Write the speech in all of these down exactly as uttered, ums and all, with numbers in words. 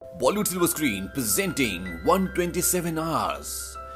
Bollywood silver screen presenting one twenty seven hours.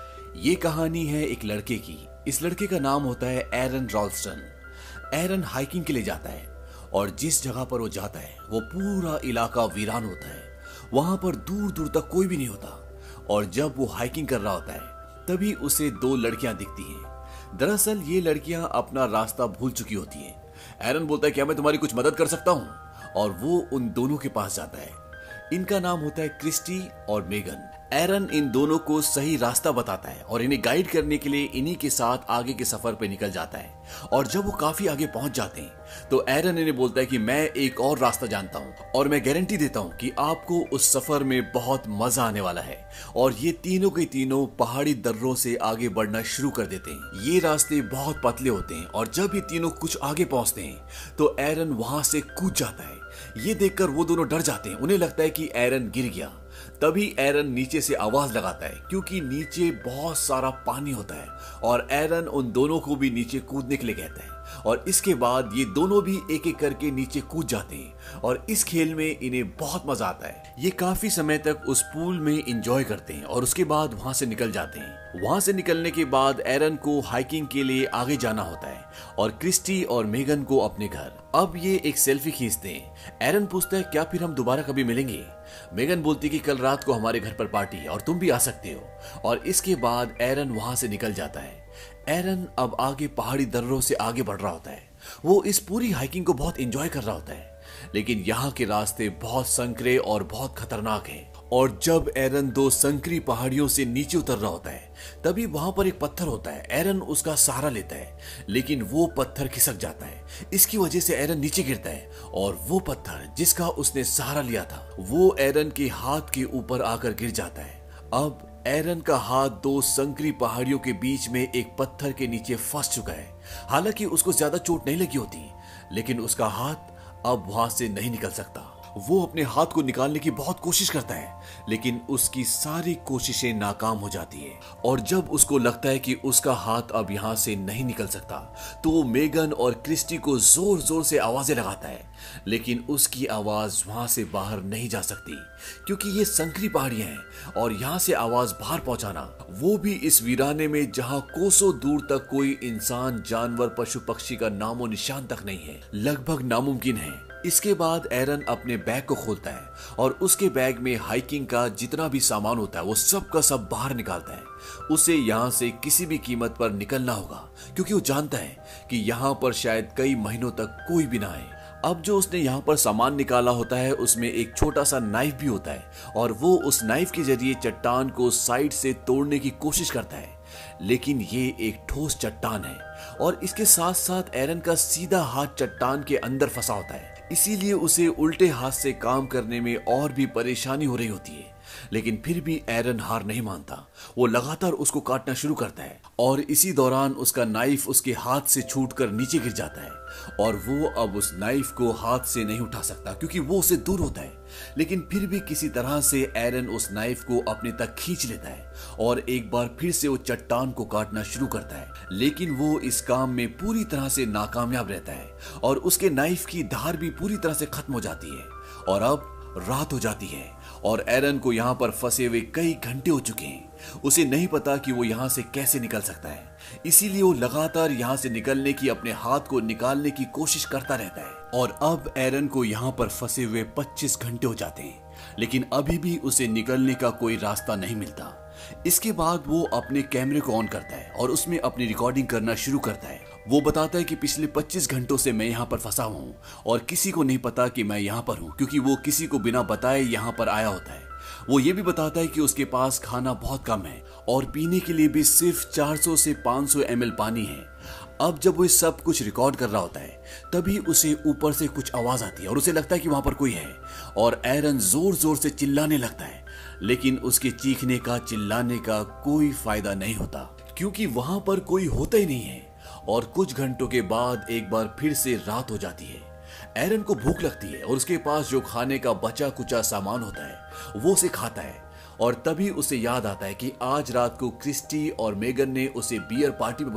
ये कहानी है एक लड़के की। इस लड़के का नाम होता है एरन रॉल्स्टन। एरन हाइकिंग के लिए जाता है और जिस जगह पर वो जाता है वो पूरा इलाका वीरान होता है। वहां पर दूर दूर तक कोई भी नहीं होता और जब वो हाइकिंग कर रहा होता है तभी उसे दो लड़कियां दिखती हैं। दरअसल ये लड़कियां अपना रास्ता भूल चुकी होती हैं। एरन बोलता है क्या मैं तुम्हारी कुछ मदद कर सकता हूं, और वो उन दोनों के पास जाता है। इनका नाम होता है क्रिस्टी और मेगन। एरन इन दोनों को सही रास्ता बताता है और इन्हें गाइड करने के लिए इन्हीं के साथ आगे के सफर पे निकल जाता है। और जब वो काफी आगे पहुंच जाते हैं तो एरन इन्हें बोलता है कि मैं एक और रास्ता जानता हूं और मैं गारंटी देता हूं कि आपको उस सफर में बहुत मजा आने वाला है। और ये तीनों के तीनों पहाड़ी दर्रों से आगे बढ़ना शुरू कर देते हैं। ये रास्ते बहुत पतले होते हैं और जब ये तीनों कुछ आगे पहुंचते हैं तो एरन वहां से कूद जाता है। ये देखकर वो दोनों डर जाते हैं। उन्हें लगता है कि एरन गिर गया। तभी एरन नीचे से आवाज लगाता है क्योंकि नीचे बहुत सारा पानी होता है और एरन उन दोनों को भी नीचे कूदने के लिए कहता है। और इसके बाद ये दोनों भी एक एक करके नीचे कूद जाते हैं और इस खेल में इन्हें बहुत मजा आता है। ये काफी समय तक उस पूल में एंजॉय करते हैं और उसके बाद वहां से निकल जाते हैं। वहां से निकलने के बाद एरन को हाइकिंग के लिए आगे जाना होता है और क्रिस्टी और मेगन को अपने घर। अब ये एक सेल्फी खींचते हैं। एरन पूछता है क्या फिर हम दोबारा कभी मिलेंगे। मेगन बोलती कि कल रात को हमारे घर पर पार्टी है और तुम भी आ सकते हो। और इसके बाद एरन वहां से निकल जाता है। एरन अब आगे पहाड़ी दर्रों से आगे बढ़ रहा होता है। वो इस पूरी हाइकिंग को बहुत एंजॉय कर रहा होता है, लेकिन यहाँ के रास्ते बहुत संकरे और बहुत खतरनाक हैं। और जब एरन दो संकरी पहाड़ियों से नीचे उतर रहा होता है तभी वहां पर एक पत्थर होता है। एरन उसका सहारा लेता है लेकिन वो पत्थर खिसक जाता है। इसकी वजह से एरन नीचे गिरता है और वो पत्थर जिसका उसने सहारा लिया था वो एरन के हाथ के ऊपर आकर गिर जाता है। अब एरन का हाथ दो संकरी पहाड़ियों के बीच में एक पत्थर के नीचे फंस चुका है। हालांकि उसको ज्यादा चोट नहीं लगी होती, लेकिन उसका हाथ अब वहां से नहीं निकल सकता। वो अपने हाथ को निकालने की बहुत कोशिश करता है, लेकिन उसकी सारी कोशिशें नाकाम हो जाती है। और जब उसको लगता है कि उसका हाथ अब यहाँ से नहीं निकल सकता तो वो मेगन और क्रिस्टी को जोर जोर से आवाजें लगाता है, लेकिन उसकी आवाज वहां से बाहर नहीं जा सकती क्योंकि ये संकरी पहाड़ियां हैं और यहाँ से आवाज बाहर पहुंचाना, वो भी इस वीराने में जहाँ कोसों दूर तक कोई इंसान, जानवर, पशु पक्षी का नामो निशान तक नहीं है, लगभग नामुमकिन है। इसके बाद एरन अपने बैग को खोलता है और उसके बैग में हाइकिंग का जितना भी सामान होता है वो सब का सब बाहर निकालता है। उसे यहाँ से किसी भी कीमत पर निकलना होगा क्योंकि वो जानता है कि यहाँ पर शायद कई महीनों तक कोई भी ना आए। अब जो उसने यहाँ पर सामान निकाला होता है उसमें एक छोटा सा नाइफ भी होता है और वो उस नाइफ के जरिए चट्टान को साइड से तोड़ने की कोशिश करता है, लेकिन ये एक ठोस चट्टान है और इसके साथ साथ एरन का सीधा हाथ चट्टान के अंदर फंसा होता है। इसीलिए उसे उल्टे हाथ से काम करने में और भी परेशानी हो रही होती है, लेकिन फिर भी एरन हार नहीं मानता। वो लगातार उसको काटना शुरू करता है और इसी दौरान उसका नाइफ उसके हाथ से छूटकर नीचे गिर जाता है और वो अब उस नाइफ को हाथ से नहीं उठा सकता क्योंकि वो उससे दूर होता है। लेकिन फिर भी किसी तरह से एरन उस नाइफ को अपने तक खींच लेता है और एक बार फिर से वो चट्टान को काटना शुरू करता है, लेकिन वो इस काम में पूरी तरह से नाकामयाब रहता है और उसके नाइफ की धार भी पूरी तरह से खत्म हो जाती है। और अब रात हो जाती है और एरन को यहाँ पर फंसे हुए कई घंटे हो चुके हैं। उसे नहीं पता कि वो यहाँ से कैसे निकल सकता है, इसीलिए वो लगातार यहाँ से निकलने की, अपने हाथ को निकालने की कोशिश करता रहता है। और अब एरन को यहाँ पर फंसे हुए पच्चीस घंटे हो जाते हैं, लेकिन अभी भी उसे निकलने का कोई रास्ता नहीं मिलता। इसके बाद वो अपने कैमरे को ऑन करता है और उसमें अपनी रिकॉर्डिंग करना शुरू करता है। वो बताता है कि पिछले पच्चीस घंटों से मैं यहाँ पर फंसा हूँ और किसी को नहीं पता कि मैं यहाँ पर हूँ क्योंकि वो किसी को बिना बताए यहाँ पर आया होता है। वो ये भी बताता है कि उसके पास खाना बहुत कम है और पीने के लिए भी सिर्फ चार सौ से पाँच सौ एम एल पानी है। अब जब वो सब कुछ रिकॉर्ड कर रहा होता है तभी उसे ऊपर से कुछ आवाज आती है और उसे लगता है कि वहां पर कोई है और एरन जोर जोर से चिल्लाने लगता है, लेकिन उसके चीखने का, चिल्लाने का कोई फायदा नहीं होता क्योंकि वहां पर कोई होता ही नहीं है। और कुछ घंटों के बाद एक बार फिर से रात हो जाती है। एरन को भूख लगती है और उसके पास जो खाने का बचा कुचा सामान होता है वो उसे खाता है और तभी उसे याद आता है कि आज रात को क्रिस्टी और मेगन ने उसे बियर पार्टी में बुलाया था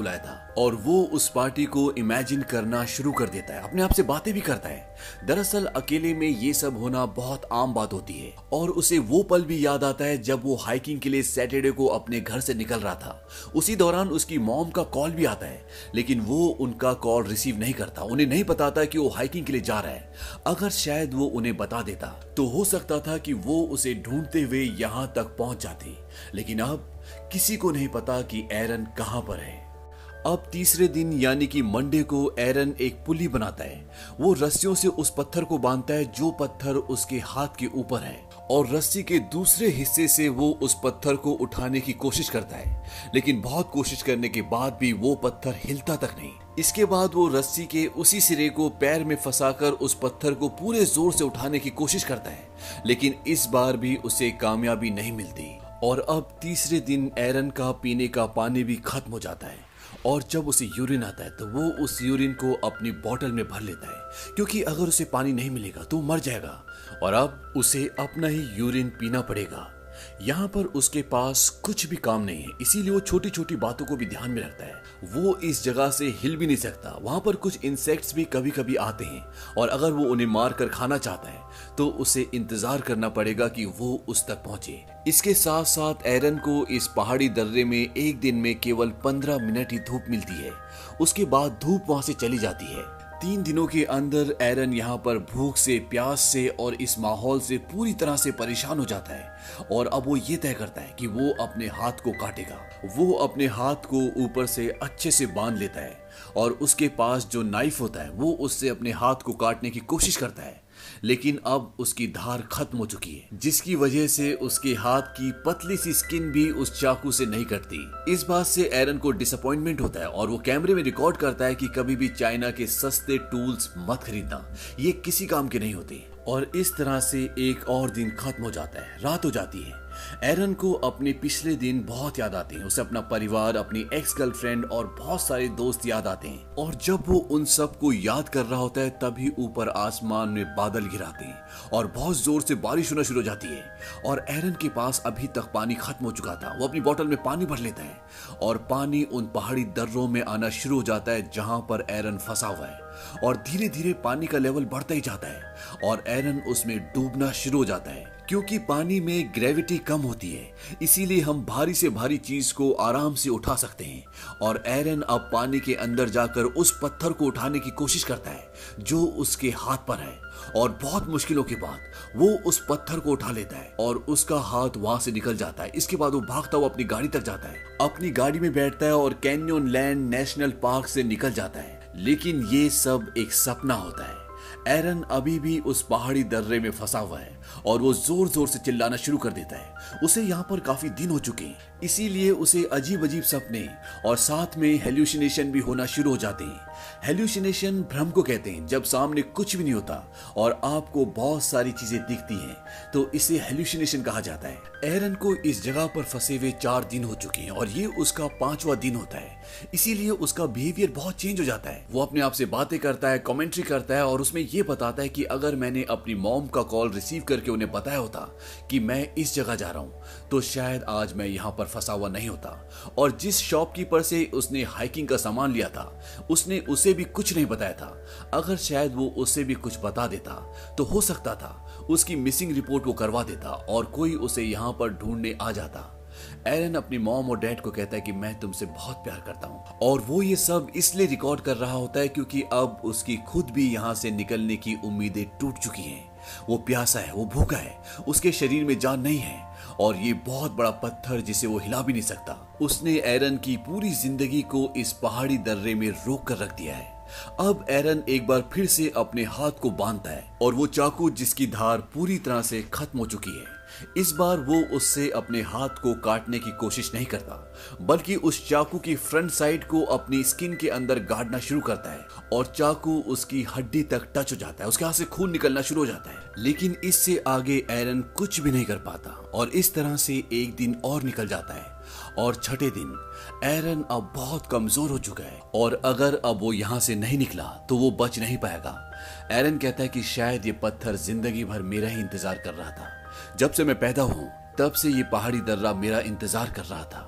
और वो उस पार्टी को इमेजिन करना शुरू कर देता है, अपने आप से बातें भी करता है। दरअसल अकेले में ये सब होना बहुत आम बात होती है और उसे वो पल भी याद आता है जब वो हाइकिंग के लिए सैटरडे को अपने घर से निकल रहा था। उसी दौरान उसकी मॉम का कॉल भी आता है, लेकिन वो उनका कॉल रिसीव नहीं करता। उन्हें नहीं पता था कि वो हाइकिंग के लिए जा रहा है। अगर शायद वो उन्हें बता देता तो हो सकता था कि वो उसे ढूंढते हुए यहाँ तक पहुंच जाते, लेकिन अब किसी को नहीं पता कि एरन कहां पर है। अब तीसरे दिन यानी कि मंडे को एरन एक पुली बनाता है। वो रस्सियों से उस पत्थर को बांधता है जो पत्थर उसके हाथ के ऊपर है, और रस्सी के दूसरे हिस्से से वो उस पत्थर को उठाने की कोशिश करता है, लेकिन बहुत कोशिश करने के बाद भी वो पत्थर हिलता तक नहीं। इसके बाद वो रस्सी के उसी सिरे को पैर में फंसाकर उस पत्थर को पूरे जोर से उठाने की कोशिश करता है, लेकिन इस बार भी उसे कामयाबी नहीं मिलती। और अब तीसरे दिन एरन का पीने का पानी भी खत्म हो जाता है, और जब उसे यूरिन आता है तो वो उस यूरिन को अपनी बोतल में भर लेता है, क्योंकि अगर उसे पानी नहीं मिलेगा तो मर जाएगा और अब उसे अपना ही यूरिन पीना पड़ेगा। यहाँ पर उसके पास कुछ भी काम नहीं है, इसीलिए वो छोटी छोटी बातों को भी ध्यान में रखता है। वो इस जगह से हिल भी नहीं सकता। वहां पर कुछ इंसेक्ट्स भी कभी कभी आते हैं, और अगर वो उन्हें मार कर खाना चाहता है तो उसे इंतजार करना पड़ेगा कि वो उस तक पहुंचे। इसके साथ साथ एरन को इस पहाड़ी दर्रे में एक दिन में केवल पंद्रह मिनट ही धूप मिलती है। उसके बाद धूप वहां से चली जाती है। तीन दिनों के अंदर एरन यहाँ पर भूख से, प्यास से और इस माहौल से पूरी तरह से परेशान हो जाता है, और अब वो ये तय करता है कि वो अपने हाथ को काटेगा। वो अपने हाथ को ऊपर से अच्छे से बांध लेता है, और उसके पास जो नाइफ होता है वो उससे अपने हाथ को काटने की कोशिश करता है, लेकिन अब उसकी धार खत्म हो चुकी है, जिसकी वजह से उसके हाथ की पतली सी स्किन भी उस चाकू से नहीं कटती। इस बात से एरन को डिसअपॉइंटमेंट होता है, और वो कैमरे में रिकॉर्ड करता है कि कभी भी चाइना के सस्ते टूल्स मत खरीदना, ये किसी काम के नहीं होते। और इस तरह से एक और दिन खत्म हो जाता है, रात हो जाती है। एरन को अपने पिछले दिन बहुत याद आते हैं। उसे अपना परिवार, अपनी एक्स गर्लफ्रेंड और बहुत सारे दोस्त याद आते हैं, और जब वो उन सब को याद कर रहा होता है तभी ऊपर आसमान में बादल गिराते हैं और बहुत जोर से बारिश होना शुरू हो जाती है। और एरन के पास अभी तक पानी खत्म हो चुका था। वो अपनी बोतल में पानी भर लेता है, और पानी उन पहाड़ी दर्रों में आना शुरू हो जाता है जहां पर एरन फंसा हुआ है, और धीरे धीरे पानी का लेवल बढ़ता ही जाता है और एरन उसमें डूबना शुरू हो जाता है। क्योंकि पानी में ग्रेविटी कम होती है, इसीलिए हम भारी से भारी चीज को आराम से उठा सकते हैं। और एरन अब पानी के अंदर जाकर उस पत्थर को उठाने की कोशिश करता है जो उसके हाथ पर है, और बहुत मुश्किलों के बाद वो उस पत्थर को उठा लेता है और उसका हाथ वहां से निकल जाता है। इसके बाद वो भागता हुआ अपनी गाड़ी तक जाता है, अपनी गाड़ी में बैठता है और कैन्यन लैंड नेशनल पार्क से निकल जाता है। लेकिन ये सब एक सपना होता है। एरन अभी भी उस पहाड़ी दर्रे में फंसा हुआ है, और वो जोर जोर से चिल्लाना शुरू कर देता है। उसे यहाँ पर काफी दिन हो चुके हैं, इसीलिए उसे अजीब अजीब सपने और साथ में हेल्यूसिनेशन भी होना शुरू हो जाते हैं। हेल्यूसिनेशन भ्रम को कहते हैं, जब सामने कुछ भी नहीं होता और आपको बहुत सारी चीजें दिखती हैं, तो इसे हेल्यूसिनेशन कहा जाता है। एरन को इस जगह पर फंसे हुए चार दिन हो चुके हैं, और ये उसका पांचवा दिन होता है, इसीलिए उसका बिहेवियर बहुत चेंज हो जाता है। वो अपने आप से बातें करता है, कमेंट्री करता है, और उसमें ये बताता है कि अगर मैंने अपनी मॉम का कॉल रिसीव करके उन्हें बताया होता कि मैं इस जगह जा रहा हूं, तो शायद आज मैं यहाँ पर फंसा हुआ नहीं होता। और जिस शॉपकीपर से उसने हाइकिंग का सामान लिया था, उसने उसे भी कुछ नहीं बताया था। अगर शायद वो उससे भी कुछ बता देता तो हो सकता था उसकी मिसिंग रिपोर्ट वो करवा देता और कोई उसे यहाँ पर ढूंढने आ जाता। एरन अपनी मॉम और डैड को कहता है कि मैं तुमसे बहुत प्यार करता हूँ, और वो ये सब इसलिए रिकॉर्ड कर रहा होता है क्योंकि अब उसकी खुद भी यहाँ से निकलने की उम्मीदें टूट चुकी हैं। वो प्यासा है, वो भूखा है, उसके शरीर में जान नहीं है, और ये बहुत बड़ा पत्थर जिसे वो हिला भी नहीं सकता। उसने एरन की पूरी जिंदगी को इस पहाड़ी दर्रे में रोक कर रख दिया है। अब एरन एक बार फिर से अपने हाथ को बांधता है, और वो चाकू जिसकी धार पूरी तरह से खत्म हो चुकी है, इस बार वो उससे अपने हाथ को काटने की कोशिश नहीं करता, बल्कि उस चाकू की फ्रंट साइड को अपनी स्किन के अंदर गाड़ना शुरू करता है, और चाकू उसकी हड्डी तक टच हो जाता है। उसके हाथ से खून निकलना शुरू हो जाता है, लेकिन इससे आगे एरन कुछ भी नहीं कर पाता, और इस तरह से एक दिन और निकल जाता है। और छठे दिन एरन अब बहुत कमजोर हो चुका है, और अगर अब वो यहाँ से नहीं निकला तो वो बच नहीं पाएगा। एरन कहता है कि शायद ये पत्थर जिंदगी भर मेरा ही इंतजार कर रहा था। जब से मैं पैदा हूँ तब से ये पहाड़ी दर्रा मेरा इंतजार कर रहा था।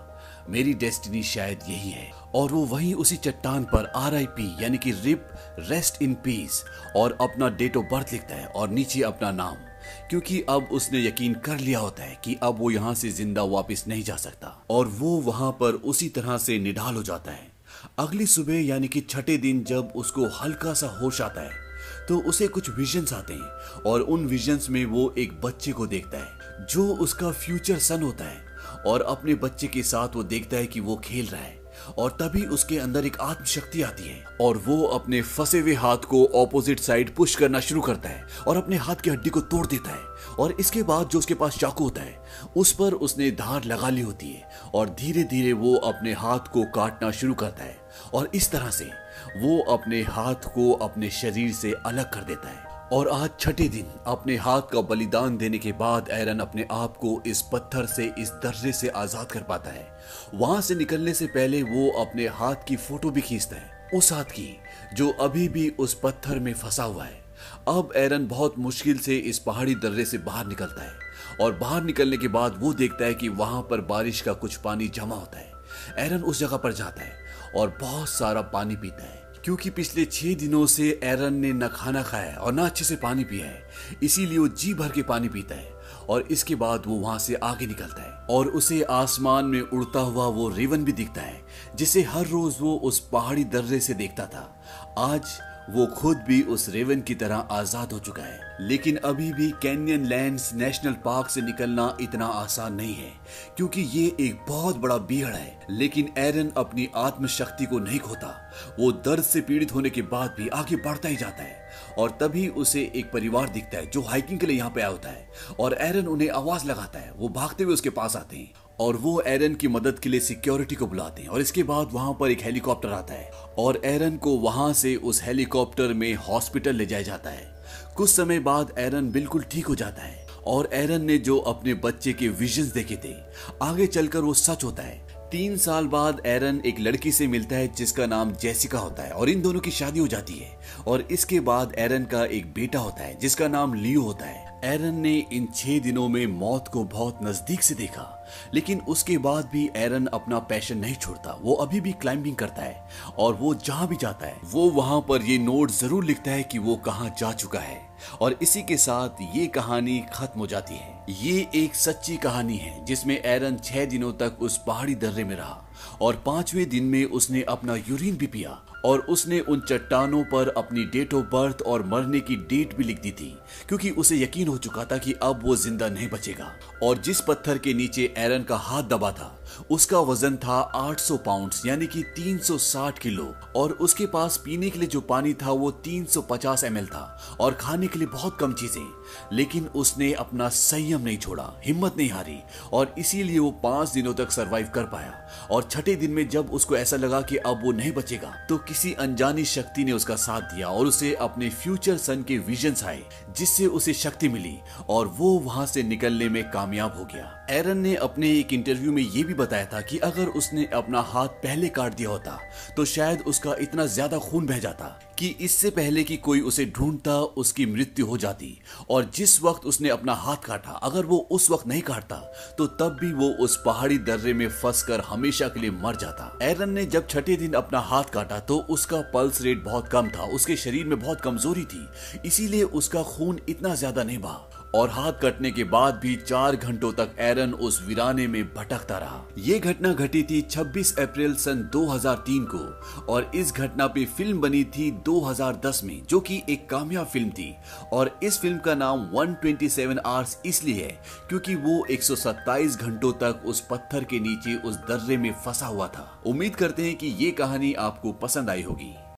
मेरी डेस्टिनी शायद यही है। और वो वहीं उसी चट्टान पर आर आई पी यानी कि रिप रेस्ट इन पीस और अपना डेट ऑफ बर्थ लिखता है और नीचे अपना नाम, क्योंकि अब उसने यकीन कर लिया होता है कि अब वो यहाँ से जिंदा वापस नहीं जा सकता। और वो वहां पर उसी तरह से निढाल हो जाता है। अगली सुबह यानी कि छठे दिन जब उसको हल्का सा होश आता है तो उसे कुछ विजन्स आते हैं और उन विजन्स में वो एक बच्चे को देखता है जो उसका फ्यूचर सन होता है। और अपने बच्चे के साथ वो देखता है कि वो खेल रहा है और तभी उसके अंदर एक आत्मशक्ति आती है और वो अपने फंसे हुए हाथ को ऑपोजिट साइड पुश करना शुरू करता है और अपने हाथ की हड्डी को तोड़ देता है। और इसके बाद जो उसके पास चाकू होता है उस पर उसने धार लगा ली होती है और धीरे धीरे वो अपने हाथ को काटना शुरू करता है और इस तरह से वो अपने हाथ को अपने शरीर से अलग कर देता है। और आज छठे दिन अपने हाथ का बलिदान देने के बाद एरन अपने आप को इस पत्थर से, इस दर्रे से आजाद कर पाता है। वहां से निकलने से पहले वो अपने हाथ की फोटो भी खींचता है, उस हाथ की जो अभी भी उस पत्थर में फंसा हुआ है। अब एरन बहुत मुश्किल से इस पहाड़ी दर्रे से बाहर निकलता है और बाहर निकलने के बाद वो देखता है कि वहां पर बारिश का कुछ पानी जमा होता है। एरन उस जगह पर जाता है और बहुत सारा पानी पीता है, क्योंकि पिछले छह दिनों से एरन ने न खाना खाया और ना अच्छे से पानी पिया है, इसीलिए वो जी भर के पानी पीता है। और इसके बाद वो वहां से आगे निकलता है और उसे आसमान में उड़ता हुआ वो रेवन भी दिखता है जिसे हर रोज वो उस पहाड़ी दर्रे से देखता था। आज वो खुद भी उस रेवन की तरह आजाद हो चुका है। लेकिन अभी भी कैनियन लैंड्स नेशनल पार्क से निकलना इतना आसान नहीं है, क्योंकि ये एक बहुत बड़ा बिहड़ है। लेकिन एरन अपनी आत्मशक्ति को नहीं खोता। वो दर्द से पीड़ित होने के बाद भी आगे बढ़ता ही जाता है और तभी उसे एक परिवार दिखता है जो हाइकिंग के लिए यहाँ पे आया होता है और एरन उन्हें आवाज लगाता है। वो भागते हुए उसके पास आते हैं और वो एरन की मदद के लिए सिक्योरिटी को बुलाते हैं और इसके बाद वहां पर एक हेलीकॉप्टर आता है और एरन को वहां से उस हेलीकॉप्टर में हॉस्पिटल ले जाया जाता है। कुछ समय बाद एरन बिल्कुल ठीक हो जाता है और एरन ने जो अपने बच्चे के विजन्स देखे थे आगे चलकर वो सच होता है। तीन साल बाद एरन एक लड़की से मिलता है जिसका नाम जेसिका होता है और इन दोनों की शादी हो जाती है और इसके बाद एरन का एक बेटा होता है जिसका नाम लियो होता है। एरन ने इन छह दिनों में मौत को बहुत नजदीक से देखा, लेकिन उसके बाद भी एरन अपना पैशन नहीं छोड़ता। वो अभी भी क्लाइंबिंग करता है और वो जहां भी जाता है वो वहां पर ये नोट जरूर लिखता है कि वो कहां जा चुका है। और इसी के साथ ये कहानी खत्म हो जाती है। ये एक सच्ची कहानी है जिसमें एरन छह दिनों तक उस पहाड़ी दर्रे में रहा और पांचवें दिन में उसने अपना यूरिन भी पिया और उसने उन चट्टानों पर अपनी डेट ऑफ बर्थ और मरने की डेट भी लिख दी थी, क्योंकि उसे यकीन हो चुका था कि अब वो जिंदा नहीं बचेगा। और जिस पत्थर के नीचे एरन का हाथ दबा था उसका वजन था आठ सौ पाउंड्स यानी कि तीन सौ साठ किलो और उसके पास पीने के लिए जो पानी था वो तीन सौ पचास एम एल था और खाने के लिए बहुत कम चीजें। लेकिन उसने अपना संयम नहीं छोड़ा, हिम्मत नहीं हारी और इसीलिए वो पांच दिनों तक सरवाइव कर पाया। और छठे दिन में जब उसको ऐसा लगा कि अब वो नहीं बचेगा तो किसी अनजानी शक्ति ने उसका साथ दिया और उसे अपने फ्यूचर सन के विजन्स आए जिससे उसे शक्ति मिली और वो वहां से निकलने में कामयाब हो गया। एरन ने अपने एक इंटरव्यू में ये भी बताया था कि अगर उसने अपना हाथ पहले काट दिया होता तो शायद उसका इतना ज्यादा खून बह जाता कि इससे पहले कि कोई उसे ढूंढता उसकी मृत्यु हो जाती। और जिस वक्त उसने अपना हाथ काटा अगर वो उस वक्त नहीं काटता तो तब भी वो उस पहाड़ी दर्रे में फंसकर हमेशा के लिए मर जाता। एरन ने जब छठे दिन अपना हाथ काटा तो उसका पल्स रेट बहुत कम था, उसके शरीर में बहुत कमजोरी थी, इसीलिए उसका खून इतना ज्यादा नहीं बहा। और हाथ कटने के बाद भी चार घंटों तक एरन उस वीराने में भटकता रहा। ये घटना घटी थी छब्बीस अप्रैल सन दो हज़ार तीन को और इस घटना पे फिल्म बनी थी दो हज़ार दस में जो कि एक कामयाब फिल्म थी। और इस फिल्म का नाम एक सौ सत्ताईस आवर्स इसलिए है क्योंकि वो एक सौ सत्ताईस घंटों तक उस पत्थर के नीचे उस दर्रे में फंसा हुआ था। उम्मीद करते हैं कि ये कहानी आपको पसंद आई होगी।